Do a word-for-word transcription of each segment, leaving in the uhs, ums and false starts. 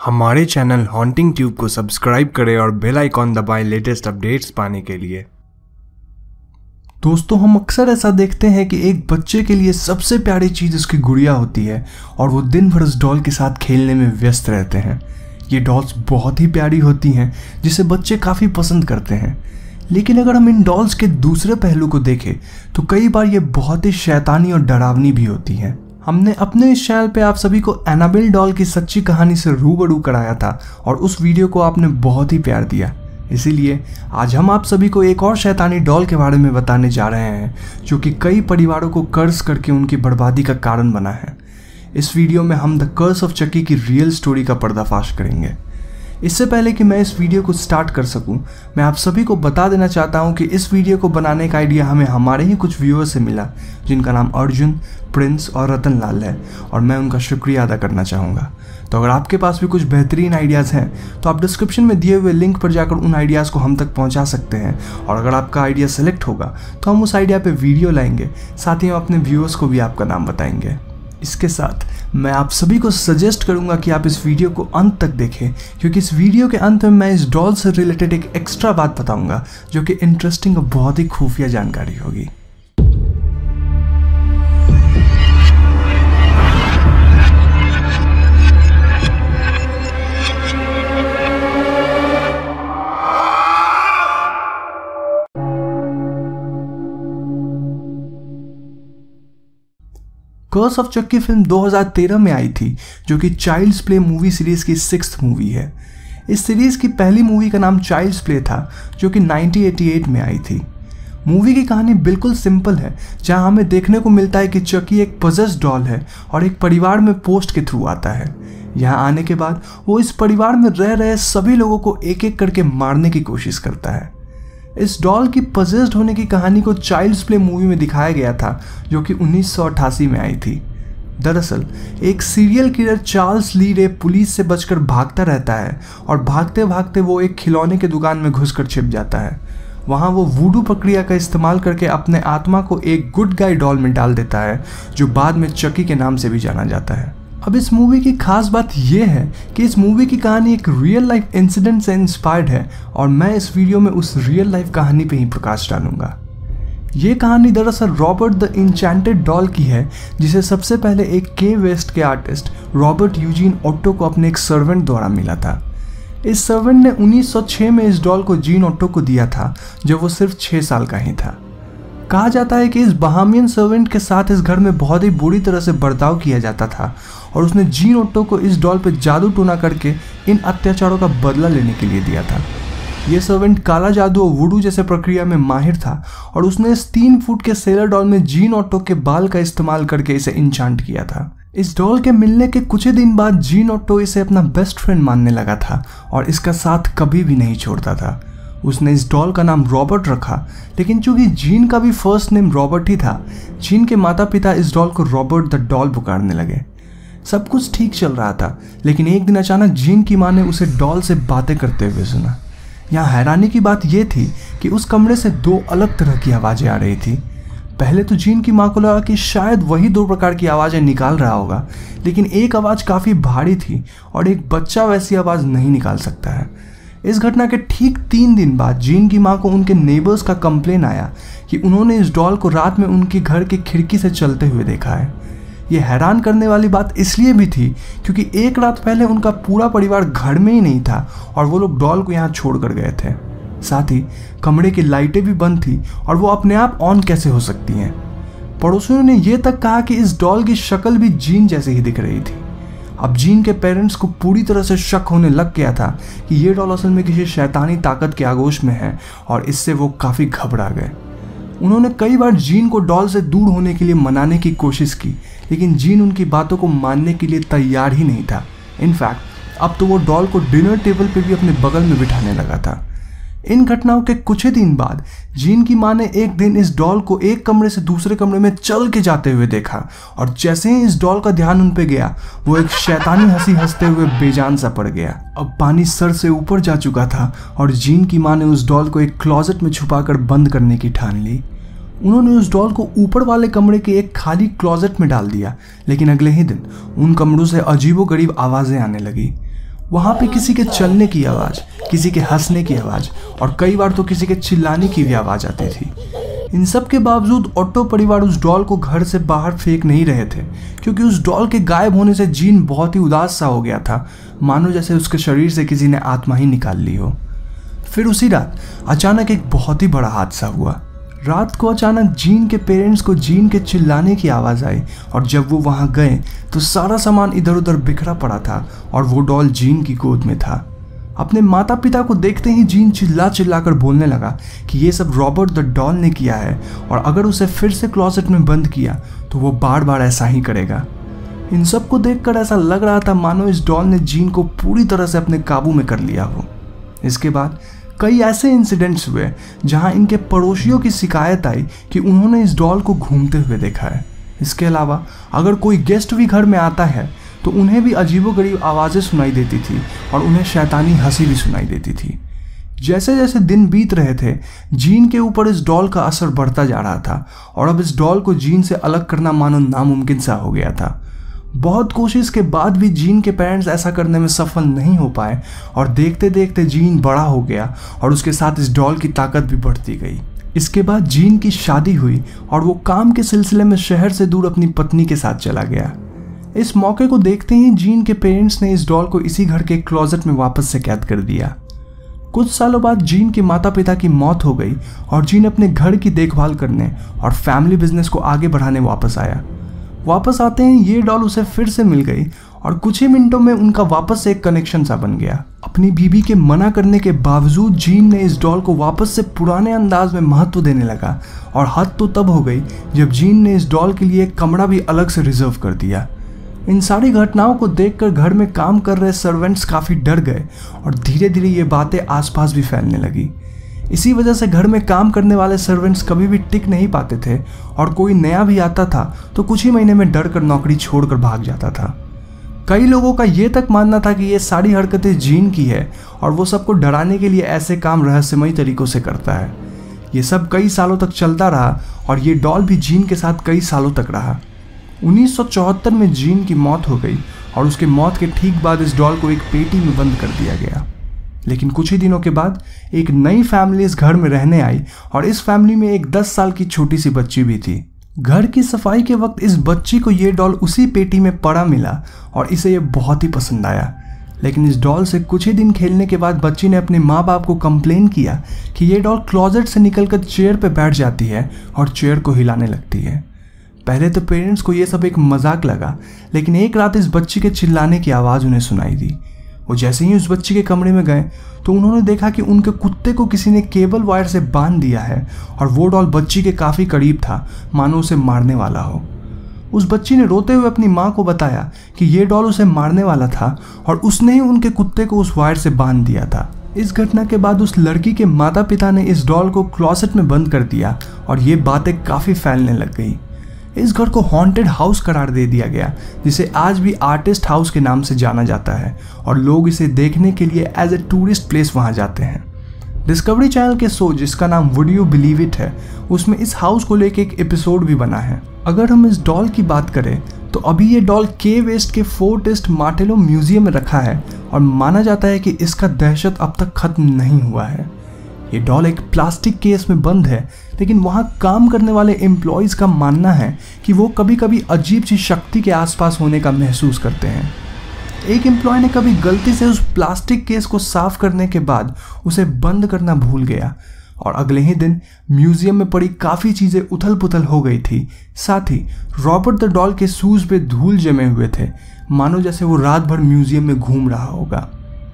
हमारे channel haunting tube को subscribe करें और बेल आइकॉन दबाएं लेटेस्ट अपडेट्स पाने के लिए। दोस्तों, हम अक्सर ऐसा देखते हैं कि एक बच्चे के लिए सबसे प्यारी चीज़ उसकी गुड़िया होती है और वो दिन भर उस डॉल के साथ खेलने में व्यस्त रहते हैं। ये डॉल्स बहुत ही प्यारी होती हैं जिसे बच्चे काफ़ी पसंद करते हैं, लेकिन अगर हम इन डॉल्स के दूसरे पहलू को देखें तो कई बार ये बहुत ही शैतानी और डरावनी भी होती हैं। हमने अपने इस चैनल पे आप सभी को एनाबेल डॉल की सच्ची कहानी से रूबरू कराया था और उस वीडियो को आपने बहुत ही प्यार दिया। इसीलिए आज हम आप सभी को एक और शैतानी डॉल के बारे में बताने जा रहे हैं जो कि कई परिवारों को कर्ज करके उनकी बर्बादी का कारण बना है। इस वीडियो में हम द कर्स ऑफ चकी की रियल स्टोरी का पर्दाफाश करेंगे। इससे पहले कि मैं इस वीडियो को स्टार्ट कर सकूं, मैं आप सभी को बता देना चाहता हूं कि इस वीडियो को बनाने का आइडिया हमें हमारे ही कुछ व्यूअर्स से मिला जिनका नाम अर्जुन, प्रिंस और रतन लाल है, और मैं उनका शुक्रिया अदा करना चाहूँगा। तो अगर आपके पास भी कुछ बेहतरीन आइडियाज़ हैं तो आप डिस्क्रिप्शन में दिए हुए लिंक पर जाकर उन आइडियाज़ को हम तक पहुंचा सकते हैं, और अगर आपका आइडिया सेलेक्ट होगा तो हम उस आइडिया पे वीडियो लाएंगे, साथ ही हम अपने व्यूअर्स को भी आपका नाम बताएंगे। इसके साथ मैं आप सभी को सजेस्ट करूंगा कि आप इस वीडियो को अंत तक देखें, क्योंकि इस वीडियो के अंत में मैं इस डॉल से रिलेटेड एक एक्स्ट्रा बात बताऊंगा जो कि इंटरेस्टिंग और बहुत ही खुफिया जानकारी होगी। कर्स ऑफ चक्की फिल्म दो हज़ार तेरह में आई थी, जो कि चाइल्ड्स प्ले मूवी सीरीज की सिक्स्थ मूवी है। इस सीरीज की पहली मूवी का नाम चाइल्ड्स प्ले था, जो कि उन्नीस सौ अट्ठासी में आई थी। मूवी की कहानी बिल्कुल सिंपल है, जहां हमें देखने को मिलता है कि चकी एक पजेस्ड डॉल है और एक परिवार में पोस्ट के थ्रू आता है। यहाँ आने के बाद वो इस परिवार में रह रहे सभी लोगों को एक एक करके मारने की कोशिश करता है। इस डॉल की पजेस्ड होने की कहानी को चाइल्ड्स प्ले मूवी में दिखाया गया था, जो कि उन्नीस सौ अट्ठासी में आई थी। दरअसल एक सीरियल किलर चार्ल्स ली रे पुलिस से बचकर भागता रहता है और भागते भागते वो एक खिलौने की दुकान में घुसकर छिप जाता है। वहाँ वो वूडू प्रक्रिया का इस्तेमाल करके अपने आत्मा को एक गुड गाय डॉल में डाल देता है, जो बाद में चकी के नाम से भी जाना जाता है। अब इस मूवी की खास बात यह है कि इस मूवी की कहानी एक रियल लाइफ इंसिडेंट से इंस्पायर्ड है, और मैं इस वीडियो में उस रियल लाइफ कहानी पे ही प्रकाश डालूंगा। ये कहानी दरअसल रॉबर्ट द इंचेंटेड डॉल की है, जिसे सबसे पहले एक के वेस्ट के आर्टिस्ट रॉबर्ट यूजीन ओट्टो को अपने एक सर्वेंट द्वारा मिला था। इस सर्वेंट ने उन्नीस सौ छह में इस डॉल को जीन ओट्टो को दिया था, जब वो सिर्फ छः साल का ही था। कहा जाता है कि इस बहामियन सर्वेंट के साथ इस घर में बहुत ही बुरी तरह से बर्ताव किया जाता था, और उसने जीन ओट्टो को इस डॉल पर जादू टोना करके इन अत्याचारों का बदला लेने के लिए दिया था। यह सर्वेंट काला जादू और वुडू जैसे प्रक्रिया में माहिर था, और उसने इस तीन फुट के सेलर डॉल में जीन ओट्टो के बाल का इस्तेमाल करके इसे इंचांट किया था। इस डॉल के मिलने के कुछ ही दिन बाद जीन ओट्टो इसे अपना बेस्ट फ्रेंड मानने लगा था और इसका साथ कभी भी नहीं छोड़ता था। उसने इस डॉल का नाम रॉबर्ट रखा, लेकिन चूंकि जीन का भी फर्स्ट नेम रॉबर्ट ही था, जीन के माता पिता इस डॉल को रॉबर्ट द डॉल पुकारने लगे। सब कुछ ठीक चल रहा था, लेकिन एक दिन अचानक जीन की माँ ने उसे डॉल से बातें करते हुए सुना। यहाँ हैरानी की बात यह थी कि उस कमरे से दो अलग तरह की आवाज़ें आ रही थी। पहले तो जीन की माँ को लगा कि शायद वही दो प्रकार की आवाज़ें निकाल रहा होगा, लेकिन एक आवाज़ काफ़ी भारी थी और एक बच्चा वैसी आवाज़ नहीं निकाल सकता है। इस घटना के ठीक तीन दिन बाद जीन की माँ को उनके नेबर्स का कंप्लेन आया कि उन्होंने इस डॉल को रात में उनके घर की खिड़की से चलते हुए देखा है। ये हैरान करने वाली बात इसलिए भी थी क्योंकि एक रात पहले उनका पूरा परिवार घर में ही नहीं था और वो लोग डॉल को यहाँ छोड़ कर गए थे। साथ ही कमरे की लाइटें भी बंद थी और वो अपने आप ऑन कैसे हो सकती हैं। पड़ोसियों ने यह तक कहा कि इस डॉल की शक्ल भी जीन जैसे ही दिख रही थी। अब जीन के पेरेंट्स को पूरी तरह से शक होने लग गया था कि ये डॉल असल में किसी शैतानी ताकत के आगोश में है, और इससे वो काफ़ी घबरा गए। उन्होंने कई बार जीन को डॉल से दूर होने के लिए मनाने की कोशिश की, लेकिन जीन उनकी बातों को मानने के लिए तैयार ही नहीं था। इनफैक्ट अब तो वो डॉल को डिनर टेबल पे भी अपने बगल में बिठाने लगा था। इन घटनाओं के कुछ ही दिन बाद जीन की माँ ने एक दिन इस डॉल को एक कमरे से दूसरे कमरे में चल के जाते हुए देखा, और जैसे ही इस डॉल का ध्यान उन पे गया, वो एक शैतानी हंसी हंसते हुए बेजान सा पड़ गया। अब पानी सर से ऊपर जा चुका था और जीन की माँ ने उस डॉल को एक क्लोजेट में छुपाकर बंद करने की ठान ली। उन्होंने उस डॉल को ऊपर वाले कमरे के एक खाली क्लोजेट में डाल दिया, लेकिन अगले ही दिन उन कमरों से अजीबोगरीब आवाज़ें आने लगी। वहाँ पे किसी के चलने की आवाज़, किसी के हंसने की आवाज़ और कई बार तो किसी के चिल्लाने की भी आवाज़ आती थी। इन सब के बावजूद ऑट्टो परिवार उस डॉल को घर से बाहर फेंक नहीं रहे थे, क्योंकि उस डॉल के गायब होने से जीन बहुत ही उदास सा हो गया था, मानो जैसे उसके शरीर से किसी ने आत्मा ही निकाल ली हो। फिर उसी रात अचानक एक बहुत ही बड़ा हादसा हुआ। रात को अचानक जीन के पेरेंट्स को जीन के चिल्लाने की आवाज़ आई और जब वो वहाँ गए तो सारा सामान इधर उधर बिखरा पड़ा था और वो डॉल जीन की गोद में था। अपने माता पिता को देखते ही जीन चिल्ला चिल्ला कर बोलने लगा कि ये सब रॉबर्ट द डॉल ने किया है और अगर उसे फिर से क्लोजेट में बंद किया तो वो बार बार ऐसा ही करेगा। इन सब को देखकर ऐसा लग रहा था मानो इस डॉल ने जीन को पूरी तरह से अपने काबू में कर लिया हो। इसके बाद कई ऐसे इंसिडेंट्स हुए जहां इनके पड़ोसियों की शिकायत आई कि उन्होंने इस डॉल को घूमते हुए देखा है। इसके अलावा अगर कोई गेस्ट भी घर में आता है तो उन्हें भी अजीबोगरीब आवाज़ें सुनाई देती थी और उन्हें शैतानी हंसी भी सुनाई देती थी। जैसे जैसे दिन बीत रहे थे जीन के ऊपर इस डॉल का असर बढ़ता जा रहा था और अब इस डॉल को जीन से अलग करना मानो नामुमकिन सा हो गया था। बहुत कोशिश के बाद भी जीन के पेरेंट्स ऐसा करने में सफल नहीं हो पाए और देखते देखते जीन बड़ा हो गया और उसके साथ इस डॉल की ताकत भी बढ़ती गई। इसके बाद जीन की शादी हुई और वो काम के सिलसिले में शहर से दूर अपनी पत्नी के साथ चला गया। इस मौके को देखते ही जीन के पेरेंट्स ने इस डॉल को इसी घर के क्लोजेट में वापस से कैद कर दिया। कुछ सालों बाद जीन के माता पिता की मौत हो गई और जीन अपने घर की देखभाल करने और फैमिली बिजनेस को आगे बढ़ाने वापस आया। वापस आते ही ये डॉल उसे फिर से मिल गई और कुछ ही मिनटों में उनका वापस से एक कनेक्शन सा बन गया। अपनी बीबी के मना करने के बावजूद जीन ने इस डॉल को वापस से पुराने अंदाज में महत्व देने लगा और हद तो तब हो गई जब जीन ने इस डॉल के लिए एक कमरा भी अलग से रिजर्व कर दिया। इन सारी घटनाओं को देखकर घर में काम कर रहे सर्वेंट्स काफ़ी डर गए और धीरे धीरे ये बातें आसपास भी फैलने लगी। इसी वजह से घर में काम करने वाले सर्वेंट्स कभी भी टिक नहीं पाते थे और कोई नया भी आता था तो कुछ ही महीने में डर कर नौकरी छोड़कर भाग जाता था। कई लोगों का ये तक मानना था कि ये सारी हरकतें जीन की है और वो सबको डराने के लिए ऐसे काम रहस्यमयी तरीकों से करता है। ये सब कई सालों तक चलता रहा और ये डॉल भी जीन के साथ कई सालों तक रहा। उन्नीस सौ चौहत्तर में जीन की मौत हो गई और उसके मौत के ठीक बाद इस डॉल को एक पेटी में बंद कर दिया गया। लेकिन कुछ ही दिनों के बाद एक नई फैमिली इस घर में रहने आई और इस फैमिली में एक दस साल की छोटी सी बच्ची भी थी। घर की सफाई के वक्त इस बच्ची को ये डॉल उसी पेटी में पड़ा मिला और इसे ये बहुत ही पसंद आया। लेकिन इस डॉल से कुछ ही दिन खेलने के बाद बच्ची ने अपने माँ बाप को कंप्लेन किया कि ये डॉल क्लोजेट से निकलकर चेयर पर बैठ जाती है और चेयर को हिलाने लगती है। पहले तो पेरेंट्स को ये सब एक मजाक लगा, लेकिन एक रात इस बच्ची के चिल्लाने की आवाज़ उन्हें सुनाई दी। वो जैसे ही उस बच्ची के कमरे में गए तो उन्होंने देखा कि उनके कुत्ते को किसी ने केबल वायर से बांध दिया है और वो डॉल बच्ची के काफ़ी करीब था, मानो उसे मारने वाला हो। उस बच्ची ने रोते हुए अपनी माँ को बताया कि ये डॉल उसे मारने वाला था और उसने ही उनके कुत्ते को उस वायर से बांध दिया था। इस घटना के बाद उस लड़की के माता पिता ने इस डॉल को क्लोसेट में बंद कर दिया और ये बातें काफ़ी फैलने लग गई। इस घर को हॉन्टेड हाउस करार दे दिया गया, जिसे आज भी आर्टिस्ट हाउस के नाम से जाना जाता है और लोग इसे देखने के लिए एज ए टूरिस्ट प्लेस वहाँ जाते हैं। डिस्कवरी चैनल के शो जिसका नाम वुड यू बिलीव इट है, उसमें इस हाउस को लेकर एक एपिसोड भी बना है। अगर हम इस डॉल की बात करें तो अभी ये डॉल के वेस्ट के फोर्ट ईस्ट मार्टेलो म्यूजियम में रखा है और माना जाता है कि इसका दहशत अब तक खत्म नहीं हुआ है। ये डॉल एक प्लास्टिक केस में बंद है, लेकिन वहाँ काम करने वाले एम्प्लॉयज़ का मानना है कि वो कभी कभी अजीब सी शक्ति के आसपास होने का महसूस करते हैं। एक एम्प्लॉय ने कभी गलती से उस प्लास्टिक केस को साफ करने के बाद उसे बंद करना भूल गया और अगले ही दिन म्यूजियम में पड़ी काफ़ी चीज़ें उथल पुथल हो गई थी। साथ ही रॉबर्ट द डॉल के शूज़ पे धूल जमे हुए थे, मानो जैसे वो रात भर म्यूजियम में घूम रहा होगा।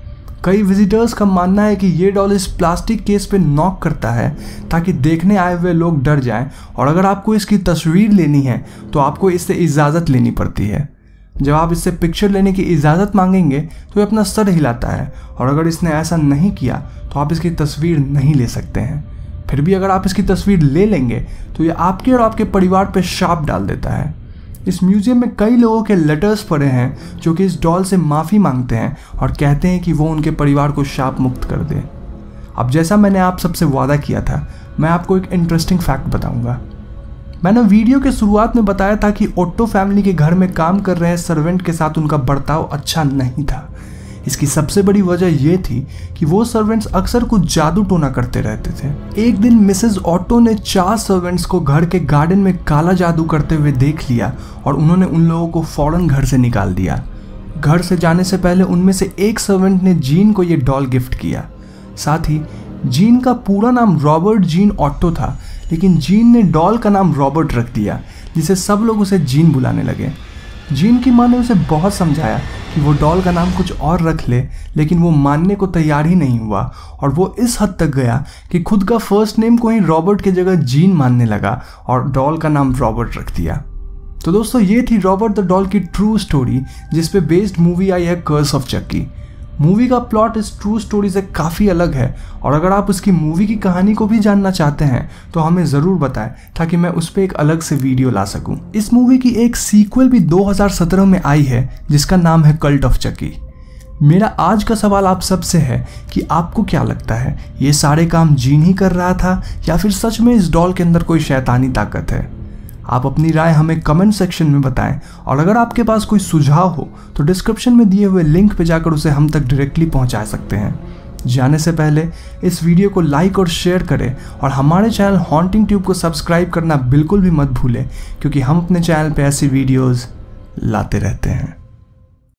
कई विजिटर्स का मानना है कि ये डॉल इस प्लास्टिक केस पे नॉक करता है ताकि देखने आए हुए लोग डर जाएं और अगर आपको इसकी तस्वीर लेनी है तो आपको इससे इजाज़त लेनी पड़ती है। जब आप इससे पिक्चर लेने की इजाज़त मांगेंगे तो ये अपना सर हिलाता है और अगर इसने ऐसा नहीं किया तो आप इसकी तस्वीर नहीं ले सकते हैं। फिर भी अगर आप इसकी तस्वीर ले लेंगे तो ये आपके और आपके परिवार पर शाप डाल देता है। इस म्यूजियम में कई लोगों के लेटर्स पड़े हैं जो कि इस डॉल से माफ़ी मांगते हैं और कहते हैं कि वो उनके परिवार को शाप मुक्त कर दे। अब जैसा मैंने आप सबसे वादा किया था, मैं आपको एक इंटरेस्टिंग फैक्ट बताऊंगा। मैंने वीडियो के शुरुआत में बताया था कि ओट्टो फैमिली के घर में काम कर रहे सर्वेंट के साथ उनका बर्ताव अच्छा नहीं था। इसकी सबसे बड़ी वजह यह थी कि वो सर्वेंट्स अक्सर कुछ जादू टोना करते रहते थे। एक दिन मिसेस ऑटो ने चार सर्वेंट्स को घर के गार्डन में काला जादू करते हुए देख लिया और उन्होंने उन लोगों को फौरन घर से निकाल दिया। घर से जाने से पहले उनमें से एक सर्वेंट ने जीन को ये डॉल गिफ्ट किया। साथ ही जीन का पूरा नाम रॉबर्ट जीन ऑटो था, लेकिन जीन ने डॉल का नाम रॉबर्ट रख दिया, जिसे सब लोग उसे जीन बुलाने लगे। जीन की माँ ने उसे बहुत समझाया कि वो डॉल का नाम कुछ और रख ले, लेकिन वो मानने को तैयार ही नहीं हुआ और वो इस हद तक गया कि खुद का फर्स्ट नेम को ही रॉबर्ट की जगह जीन मानने लगा और डॉल का नाम रॉबर्ट रख दिया। तो दोस्तों, ये थी रॉबर्ट द डॉल की ट्रू स्टोरी, जिस पे बेस्ड मूवी आई है कर्स ऑफ चक्की। मूवी का प्लॉट इस ट्रू स्टोरी से काफ़ी अलग है और अगर आप उसकी मूवी की कहानी को भी जानना चाहते हैं तो हमें ज़रूर बताएं ताकि मैं उस पर एक अलग से वीडियो ला सकूं। इस मूवी की एक सीक्वल भी दो हज़ार सत्रह में आई है जिसका नाम है कल्ट ऑफ चक्की। मेरा आज का सवाल आप सबसे है कि आपको क्या लगता है, ये सारे काम जीन ही कर रहा था या फिर सच में इस डॉल के अंदर कोई शैतानी ताकत है? आप अपनी राय हमें कमेंट सेक्शन में बताएं और अगर आपके पास कोई सुझाव हो तो डिस्क्रिप्शन में दिए हुए लिंक पे जाकर उसे हम तक डायरेक्टली पहुंचा सकते हैं। जाने से पहले इस वीडियो को लाइक और शेयर करें और हमारे चैनल हॉन्टिंग ट्यूब को सब्सक्राइब करना बिल्कुल भी मत भूलें, क्योंकि हम अपने चैनल पे ऐसी वीडियोज़ लाते रहते हैं।